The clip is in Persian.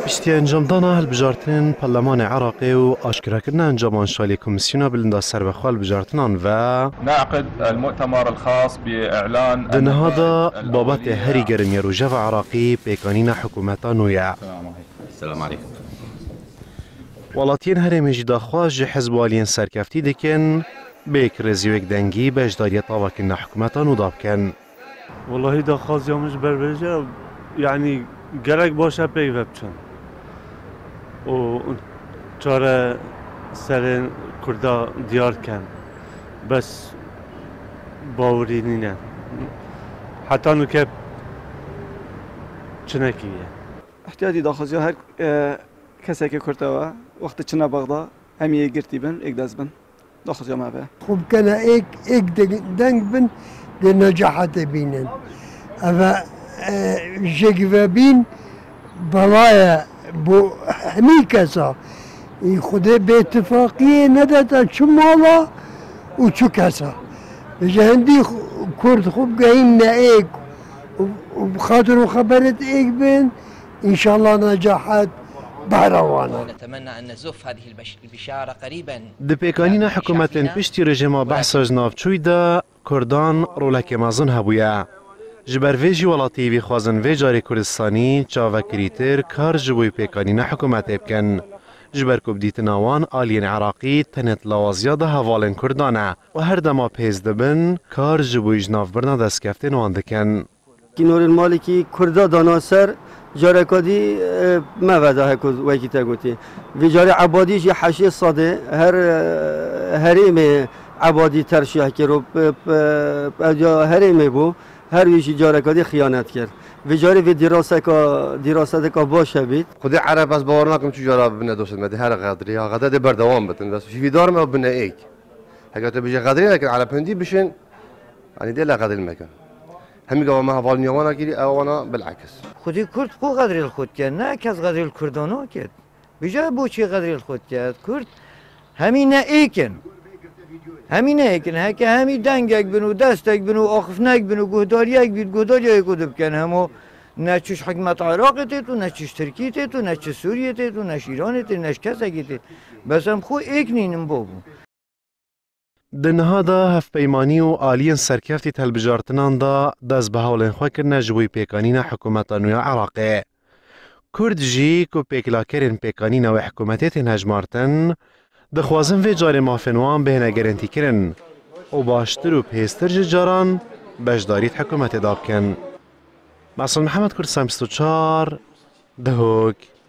پشتی انجامدانا هلبجارتن پارلمان عراقی و آشکراکردن انجامان شالی کمیسیونا بلندا سربخوا هلبجارتنان و نعقد المؤتمر الخاص بإعلان دنهادا بابت هری گرمی روجا عراقی پیکانین حکومتا نویا. السلام عليكم. ولاتین هرمی جداخواج حزبوالین سرکفتی دکن بیک رزیوک دنگی بجداری طاوکن حکومتا نوداب کن. والله داخواز یامش بربرجه يعني gerek باشه پی وبچن و چاره سر کردا دیار کن بس باوری نینه حتی نکه چنکیه احتیاطی داخوزی هر کسی که کرده وقت چنه بغدا همیه گرتی بن یک دست بن داخوزی ما به خوب کنه ایک دنگ بن ده نجاحت بینن اما جگوه بین برای بو همی کسا این خوده به اتفاقیه نداده چو مالا و چو کسا بجه هندی کرد خوب گهین نه ایک و بخاطر و خبرت ایک بین انشاءالله نجاحت بهروانا. نتمنى أن نزف هذه البشارة قريبا. دپیکانین حکومتن پشتی رژیم بحث جنابچوی دا کردان رولک مازن هبویا. جبر ویجی ولاتی وی خوازن وی جاری کردستانی چاوه کریتر کار جبوی پیکانین حکومت بکن. جبر کب دیت نوان آلین عراقی تنت لوازیا ده هوالن کردانه و هر دما پیز دبن کار جبوی جناف برنا دست کفتن واندکن. نور المالکی کردا داناسر جارکادی موده هکوز وکی تگوتی وی جاری عبادیش یه حشی صاده هریم عبادی ترشیح که رو هریم بو هر ویشی جارکادی خیانت کرد وی جاری وی دراسته که باشه بید خود عرب از باور نکم چو جارا ببینه دوست مده هر قدری یا قدر بردوام بتن بس فی دار ما ببینه ایک اگر تو بيجي قدری لكن على بندی بشن يعني دي لا قدر المكان همي قوا ما هفال نيوانا كيري اوانا بالعكس خودی کرد خو قدری الخود کرد نه کس قدری الکردانو کرد بجای بو چی قدری الخود کرد کرد همین ایکن هکه همی دنگک بنو دستک بنو آخفنک بنو گهداریک بید گهداری کدوب کن همو نه چش حکمت عراق تیتو نه چش ترکیه تیتو نه چش سوریه تیتو نه ایران تیتو نه کسکی تیتو بس هم خو ایکنینم بابو دنهادا هف پیمانی و آلین سرکفتی تلبجارتنان دا دست به حولین خواه کرنه جبوی پیکانین حکومت نویا عراقه. کرد جی که پیکلاکرین پیکانین و حکومتیت هجمارتن دخوازن وی جار مافنوان بهنه گرنتی کرن و باشتر و پیستر جاران بجداریت حکومت داب کن. معصوم محمد کرد سمستو چار دهوک